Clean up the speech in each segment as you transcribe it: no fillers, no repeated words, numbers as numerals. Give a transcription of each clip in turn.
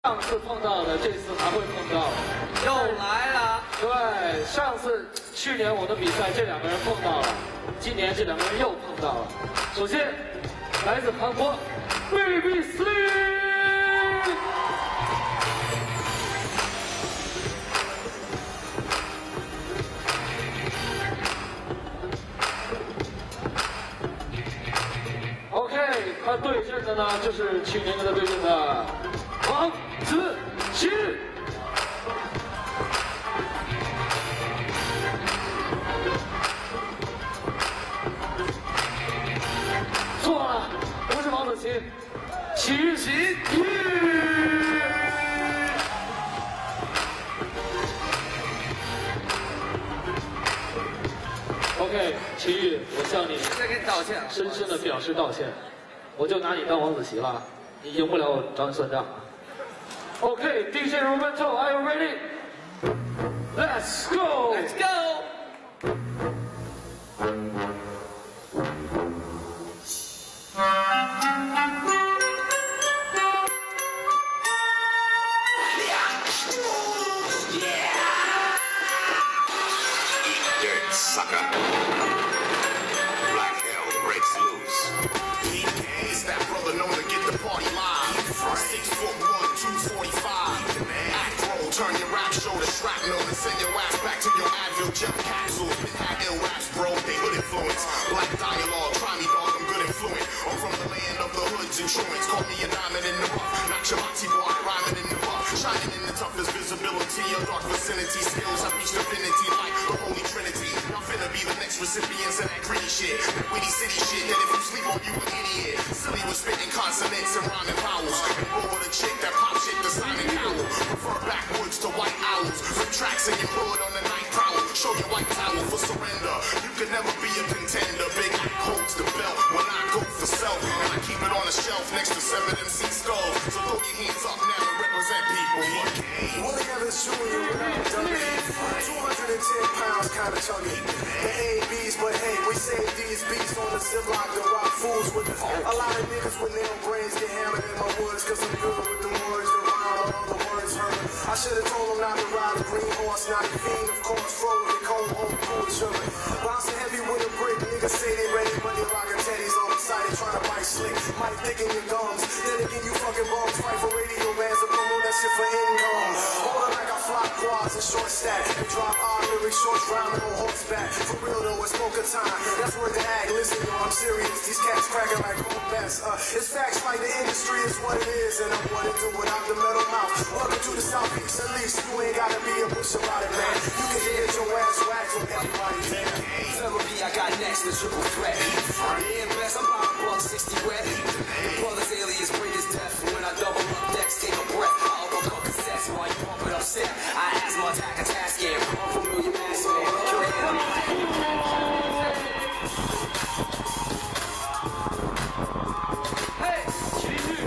上次碰到的，这次还会碰到， 又来了。 对，去年我的比赛，这两个人碰到了，今年这两个人又碰到了。首先，来自韩国 Baby Slim。 OK， 他对阵的呢，就是去年跟他对阵的王子琪。错了，不是王子琪，齐豫。OK， 齐豫，我向你再给你道歉， 深深的表示道歉。我就拿你当王子琪了，你赢不了我找你算账。OK， DJ Roberto，Are you ready? Let's go. Let's go. Sucker. Black hell breaks loose. He's that brother known to get the party live. 6'1", 245. Acro, turn your rap show to shrapnel and send your ass back to your Advil jet capsule. Had ill raps, bro, they hood influence. Black dialogue, try me, dog, I'm good and fluent. I'm from the land of the hoods and truants. Call me a diamond in the rough. Not your Monty boy, rhyming in the rough. Shining in the toughest visibility. Your dark vicinity skills have reached affinity like the Holy Trinity. Y'all finna be the next recipients of that greedy shit. That witty city shit, that if you sleep on you an idiot. Silly with spitting consonants and rhyming vowels. And roll with a chick that pop shit the Simon Cowell. Prefer backwoods to white owls. Rip tracks in your hood on the night prowl. Show your white towel for surrender. You can never be a contender. Big Mac holds the belt when I go for self. And I keep it on a shelf next to 7 MC skulls. So throw your hands up now and represent people. Willie Evans Jr. without dummy. 210 pounds, kinda chunky. The ABs, but hey, we save these beats on the Ziploc to rock fools with it. A lot of niggas with their brains get hammered in my woods, cause I'm good with the words that rhyme, all the words heard. I should've told them not to ride a green horse, not a fiend, of course, froze the cold home cool sugar. Bouncing heavy with a brick, niggas say they ready, but they rockin' teddies all excited, trying to bite slick. Might thicken your gums, then again you fucking bums fight for radio bands and promote that shit for income. Hold on like I fly quads and short stack, and drop odd lyrics, short rounding on horseback. For real though, it's poker time, that's worth the act. Listen yo, I'm serious, these cats cracking like old bats. It's facts like the industry is what it is, and I'm what it do without the metal mouth. Welcome to the Southeast, at least you ain't gotta be a bush about it, man. You can get your ass whacked from everybody, man. Therapy, I got next, the triple threat. Yeah, best, I'm about $160 wet. Brothers alias bring his death. When I double up next, take a breath. I uppercut cassettes, while you pump it upset. I asthma attack a task, yeah. Unfamiliar mass, man. Kill the enemy. Hey, Chihu.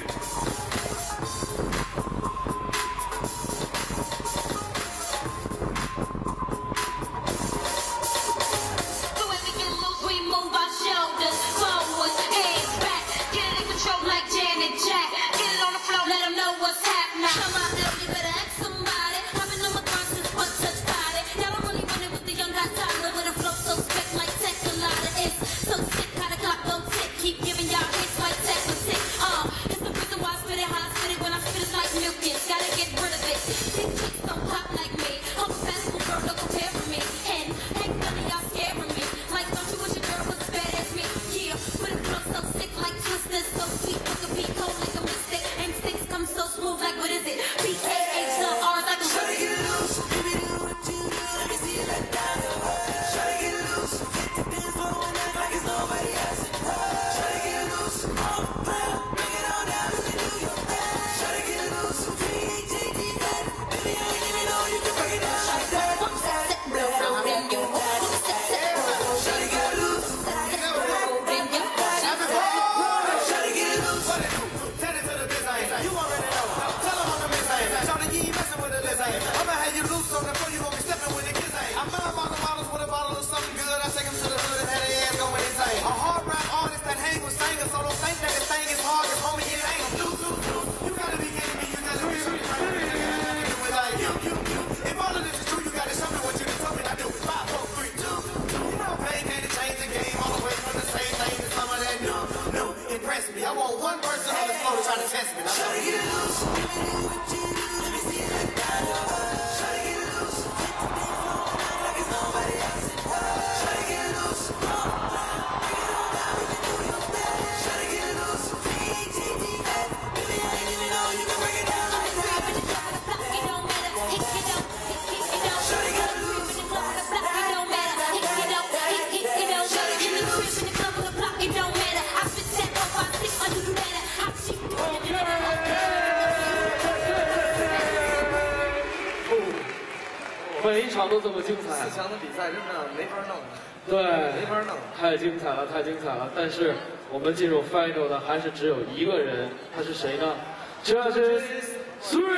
每一场都这么精彩。 4强的比赛真的没法弄， 对， 没法弄。 太精彩了，太精彩了！但是我们进入 final 的还是只有一个人，他是谁呢？Judges 3。